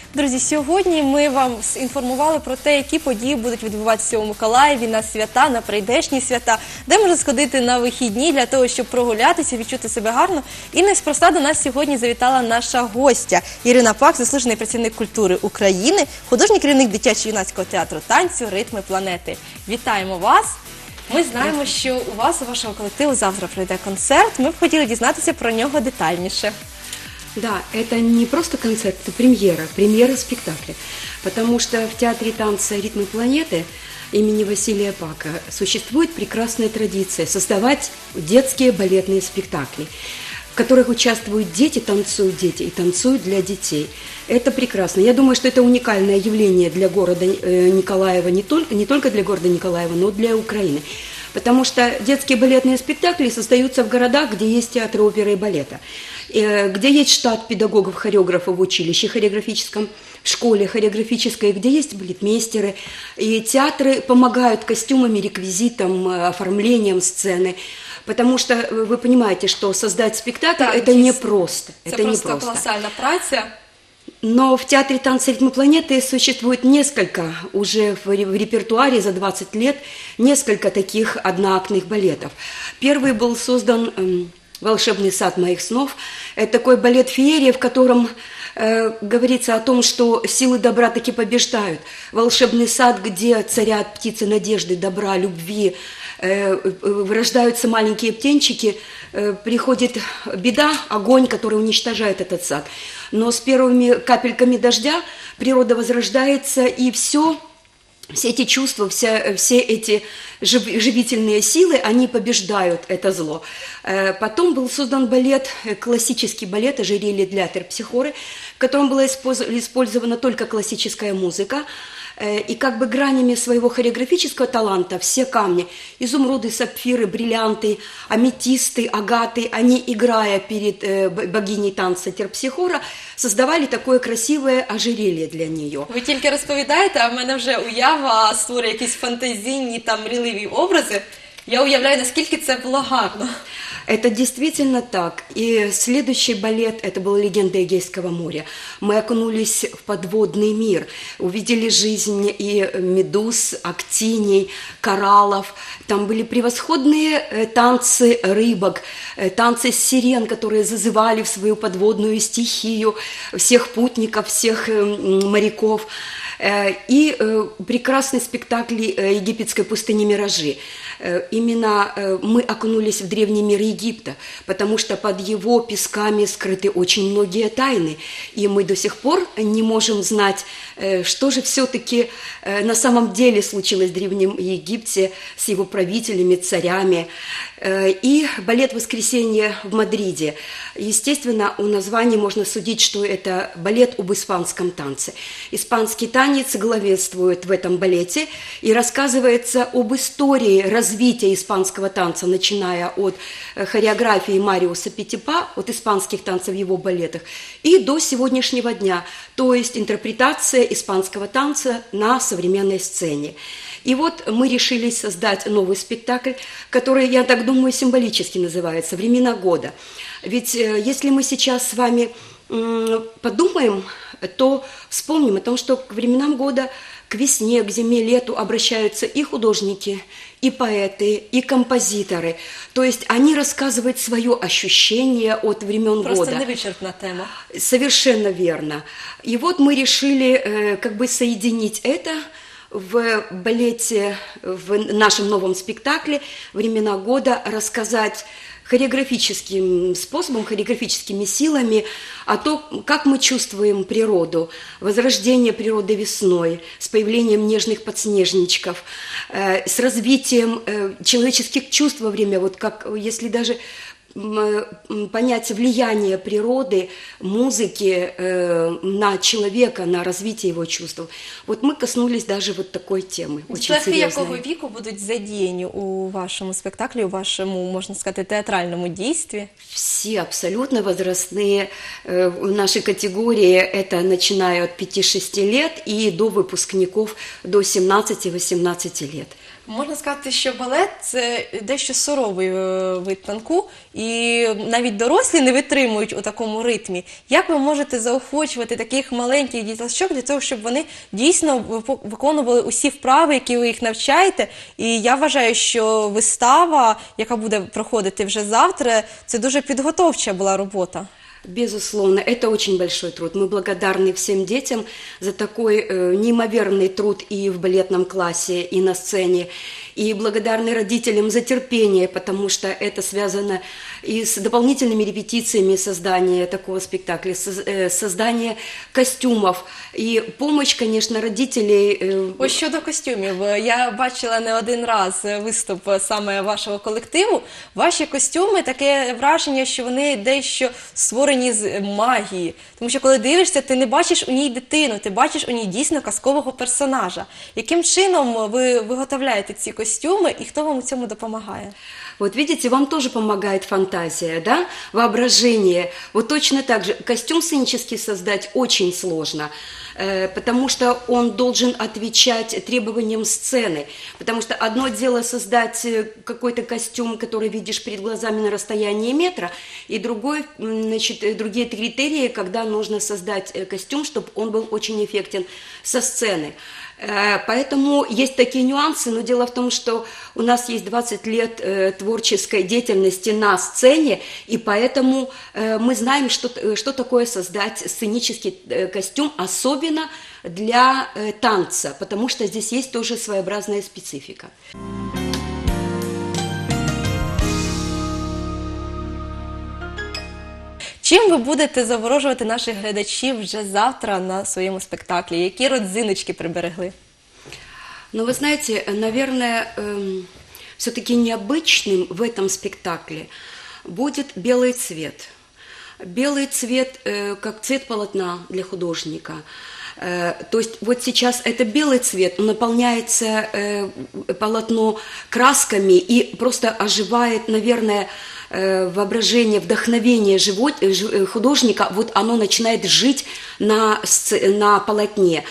Друзі, сьогодні ми вам інформували про те, які події будуть відбуватися у Миколаєві на свята, на прийдешні свята, де можна сходити на вихідні для того, щоб прогулятися, відчути себе гарно. І неспроста до нас сьогодні завітала наша гостя Ірина Пак, заслужений працівник культури України, художній керівник дитячо-юнацького театру танцю «Ритми планети». Вітаємо вас! Ми знаємо, що у вас, у вашого колективу, завтра пройде концерт. Ми б хотіли дізнатися про нього детальніше. Да, это не просто концерт, это премьера спектакля. Потому что в Театре танца «Ритмы планеты» имени Василия Пака существует прекрасная традиция создавать детские балетные спектакли, в которых участвуют дети и танцуют для детей. Это прекрасно. Я думаю, что это уникальное явление для города Николаева, не только для города Николаева, но и для Украины. Потому что детские балетные спектакли создаются в городах, где есть театры оперы и балета, где есть штат педагогов, хореографов в училище хореографическом, в школе хореографической, где есть балетмейстеры. И театры помогают костюмами, реквизитом, оформлением сцены. Потому что вы понимаете, что создать спектакль – это непросто. Это просто колоссальная праця. Но в Театре танца «Ритмы планеты» существует несколько, уже в репертуаре за 20 лет, несколько таких одноактных балетов. Первый был создан «Волшебный сад моих снов». Это такой балет-феерия, в котором говорится о том, что силы добра таки побеждают. Волшебный сад, где царят птицы надежды, добра, любви, вырождаются маленькие птенчики, приходит беда, огонь, который уничтожает этот сад. Но с первыми капельками дождя природа возрождается, и все эти чувства, все эти живительные силы, они побеждают это зло. Потом был создан балет, классический балет «Ожерелье для терпсихоры», в котором была использована только классическая музыка. И как бы гранями своего хореографического таланта все камни, изумруды, сапфиры, бриллианты, аметисты, агаты, они, играя перед богиней танца Терпсихора, создавали такое красивое ожерелье для нее. Ви тільки розповідаєте, а в мене вже уява створює якісь фантазійні та мрійливі образи. Я уявляю, наскільки це було гарно. Это действительно так. И следующий балет, это была «Легенда Эгейского моря». Мы окунулись в подводный мир, увидели жизнь и медуз, актиний, кораллов. Там были превосходные танцы рыбок, танцы сирен, которые зазывали в свою подводную стихию всех путников, всех моряков. И прекрасный спектакль египетской пустыни «Миражи». Именно мы окунулись в древний мир Египта, потому что под его песками скрыты очень многие тайны, и мы до сих пор не можем знать, что же все-таки на самом деле случилось в Древнем Египте с его правителями, царями. И балет «Воскресенье» в Мадриде. Естественно, у названия можно судить, что это балет об испанском танце. Испанский танец главенствует в этом балете и рассказывается об истории развития испанского танца, начиная от хореографии Мариуса Петипа, от испанских танцев в его балетах, и до сегодняшнего дня, то есть интерпретация испанского танца на современной сцене. И вот мы решили создать новый спектакль, который, я так думаю, символически называется «Времена года». Ведь если мы сейчас с вами подумаем, то вспомним о том, что к временам года, к весне, к зиме, лету обращаются и художники, и поэты, и композиторы. То есть они рассказывают свое ощущение от времен года. Просто невычерпная тема. Совершенно верно. И вот мы решили как бы соединить это в балете, в нашем новом спектакле «Времена года», рассказать хореографическим способом, хореографическими силами о том, как мы чувствуем природу, возрождение природы весной, с появлением нежных подснежничков, с развитием человеческих чувств во время, вот как, если даже понять влияние природы, музыки на человека, на развитие его чувств. Вот мы коснулись даже вот такой темы, очень серйозної. серьезной. Якого віку будуть задіяні у вашому спектаклі, у вашому, можна сказати, театральному дійстві? Все абсолютно возрастные наши категории, это начиная от 5-6 лет и до выпускников до 17-18 лет. Можна сказати, що балет – це дещо суровий вид танку, і навіть дорослі не витримують у такому ритмі. Як ви можете заохочувати таких маленьких діточок для того, щоб вони дійсно виконували усі вправи, які ви їх навчаєте? І я вважаю, що вистава, яка буде проходити вже завтра, це дуже підготовча була робота. Безусловно, это очень большой труд. Мы благодарны всем детям за такой неимоверный труд и в балетном классе, и на сцене. И благодарны родителям за терпение, потому что это связано и с дополнительными репетициями создания такого спектакля, создания костюмов. И помощь, конечно, родителей. Ось щодо костюмів. Я бачила не один раз виступ саме вашого колективу. Ваші костюми, таке враження, що вони дещо створені з магії. Тому що коли дивишся, ти не бачиш у ній дитину, ти бачиш у ній дійсно казкового персонажа. Яким чином ви виготовляєте ці костюми і хто вам у цьому допомагає? Вот видите, вам тоже помогает фантазия, да, воображение. Вот точно так же костюм сценический создать очень сложно, потому что он должен отвечать требованиям сцены. Потому что одно дело создать какой-то костюм, который видишь перед глазами на расстоянии метра, и другие критерии, когда нужно создать костюм, чтобы он был очень эффектен со сцены. Поэтому есть такие нюансы, но дело в том, что у нас есть 20 лет творческой деятельности на сцене, и поэтому мы знаем, что такое создать сценический костюм, особенно для танца, потому что здесь есть тоже своеобразная специфика. Чим ви будете заворожувати наших глядачів вже завтра на своєму спектаклі? Які родзиночки приберегли? Ну, вы знаете, наверное, все-таки необычным в этом спектакле будет белый цвет. Белый цвет, как цвет полотна для художника. То есть вот сейчас это белый цвет, наполняется полотно красками и просто оживает, наверное, воображение, вдохновение художника, вот оно начинает жить на полотне.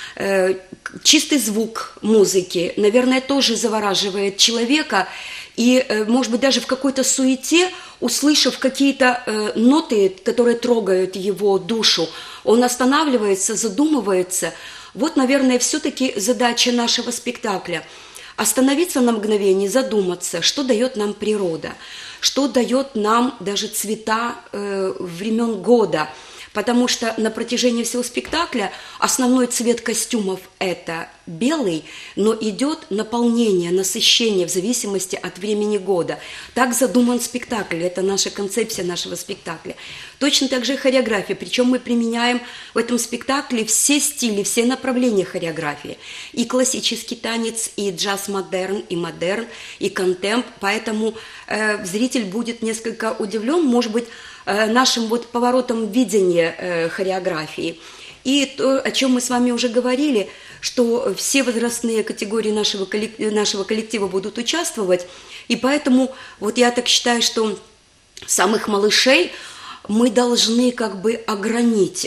Чистый звук музыки, наверное, тоже завораживает человека, и, может быть, даже в какой-то суете, услышав какие-то ноты, которые трогают его душу, он останавливается, задумывается. Вот, наверное, все-таки задача нашего спектакля – остановиться на мгновение, задуматься, что дает нам природа, что дает нам даже цвета времен года. Потому что на протяжении всего спектакля основной цвет костюмов – это белый, но идет наполнение, насыщение в зависимости от времени года. Так задуман спектакль, это наша концепция нашего спектакля. Точно так же и хореография, причем мы применяем в этом спектакле все стили, все направления хореографии. И классический танец, и джаз-модерн, и модерн, и контемп, поэтому зритель будет несколько удивлен, может быть, нашим вот поворотом видения хореографии. И то, о чем мы с вами уже говорили, что все возрастные категории нашего коллектива будут участвовать, и поэтому вот я так считаю, что самых малышей мы должны как бы огранить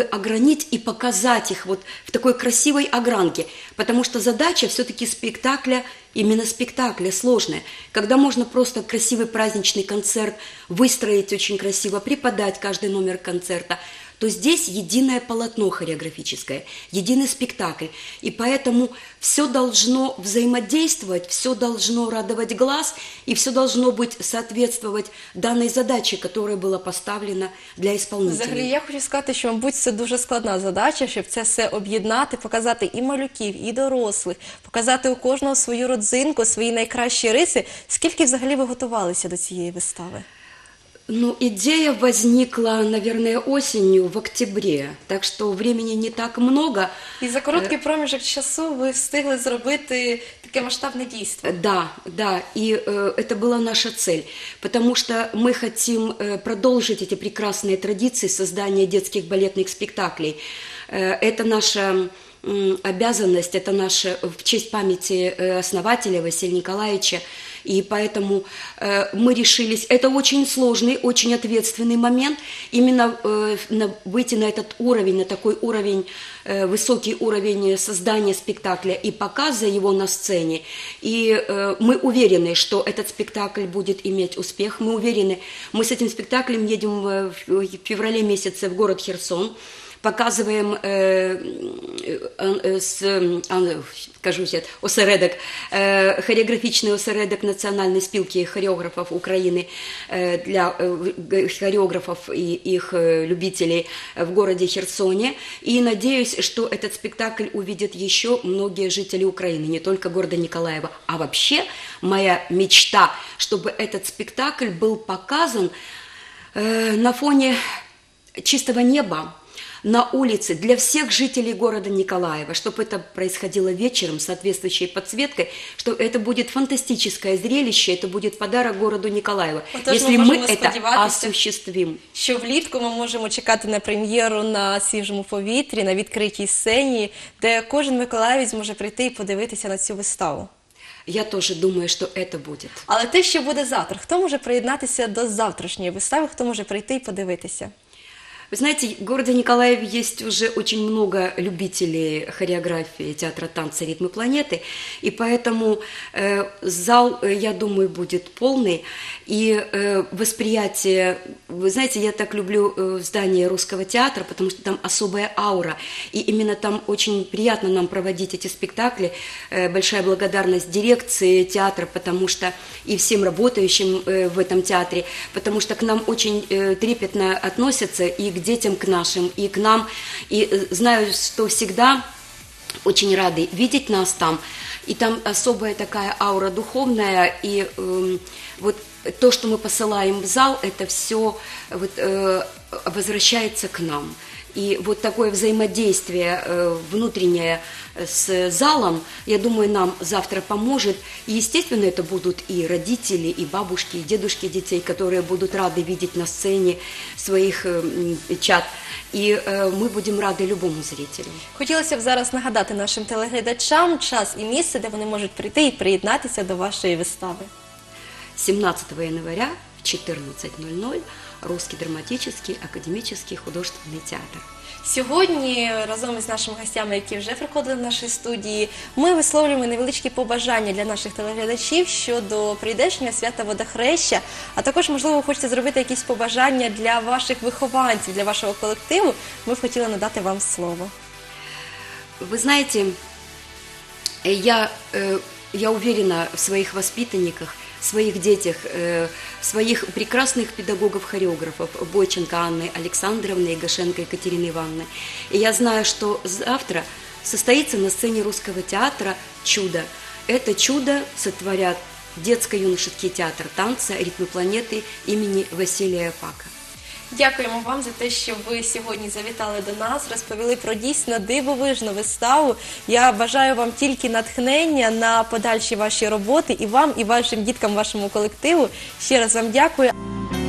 и показать их вот в такой красивой огранке, потому что задача все-таки спектакля, именно спектакля сложная, когда можно просто красивый праздничный концерт выстроить очень красиво, преподать каждый номер концерта, то здесь единое полотно хореографическое, единый спектакль. И поэтому все должно взаимодействовать, все должно радовать глаз, и все должно быть соответствовать данной задаче, которая была поставлена для исполнителей. Взагалі, я хочу сказати, що, мабуть, це дуже складна задача, щоб це все об'єднати, показати і малюків, і дорослих, показати у кожного свою родзинку, свої найкращі риси. Скільки взагалі ви готувалися до цієї вистави? Ну, идея возникла, наверное, осенью, в октябре, так что времени не так много. І за короткий проміжок часу ви встигли зробити таке масштабне дійство. Да, и это была наша цель, потому что мы хотим продолжить эти прекрасные традиции создания детских балетных спектаклей. Это наша обязанность, это наша в честь памяти основателя Василия Николаевича. И поэтому мы решились, это очень сложный, очень ответственный момент, именно выйти на этот уровень, на такой уровень, высокий уровень создания спектакля и показа его на сцене. И мы уверены, что этот спектакль будет иметь успех. Мы уверены, мы с этим спектаклем едем в феврале месяце в город Херсон, показываем осередок, хореографічний осередок Національної спілки хореографов Украины для хореографов и их любителей в городе Херсоне. И надеюсь, что этот спектакль увидят еще многие жители Украины, не только города Николаева. А вообще моя мечта, чтобы этот спектакль был показан на фоне чистого неба, на улице для всех жителей города Николаева, чтобы это происходило вечером с соответствующей подсветкой, что это будет фантастическое зрелище, это будет подарок городу Николаева, если мы это осуществим. Що влітку ми можемо чекати на прем'єру на свіжому повітрі, на відкритій сцені, де кожен миколаївець зможе прийти і подивитися на цю виставу. Я тоже думаю, что это будет. Але те, що буде завтра, хто може приєднатися до завтрашньої вистави, хто може прийти і подивитися? Вы знаете, в городе Николаеве есть уже очень много любителей хореографии, театра танца «Ритмы планеты», и поэтому зал, я думаю, будет полный, и восприятие, вы знаете, я так люблю здание Русского театра, потому что там особая аура, и именно там очень приятно нам проводить эти спектакли, большая благодарность дирекции театра, потому что и всем работающим в этом театре, потому что к нам очень трепетно относятся и к детям, к нашим, и к нам, и знаю, что всегда очень рады видеть нас там, и там особая такая аура духовная, и вот то, что мы посылаем в зал, это все вот, возвращается к нам. И вот такое взаимодействие внутреннее с залом, я думаю, нам завтра поможет. И, естественно, это будут и родители, и бабушки, и дедушки детей, которые будут рады видеть на сцене своих чад. І ми будемо раді любому зрителю. Хотілося б зараз нагадати нашим телеглядачам час і місце, де вони можуть прийти і приєднатися до вашої вистави. 17 января в 14:00 Русский драматический академический художественный театр. Сьогодні разом із нашими гостями, які вже приходили до нашої студії, ми висловлюємо невеличкі побажання для наших телеглядачів щодо прийдешнього свята Водохреща, а також, можливо, ви хочете зробити якісь побажання для ваших вихованців, для вашого колективу. Ми б хотіли надати вам слово. Вы знаете, я уверена в своих воспитанниках, в своих детях, своих прекрасных педагогов-хореографов Бойченко Анны Александровны и Гашенко Екатерины Ивановны. И я знаю, что завтра состоится на сцене Русского театра чудо. Это чудо сотворят детско-юношеский театр танца «Ритмы планеты» имени Василия Пака. Дякуємо вам за те, що ви сьогодні завітали до нас, розповіли про дійсно дивовижну виставу. Я бажаю вам тільки натхнення на подальші ваші роботи і вам, і вашим діткам, вашому колективу. Ще раз вам дякую.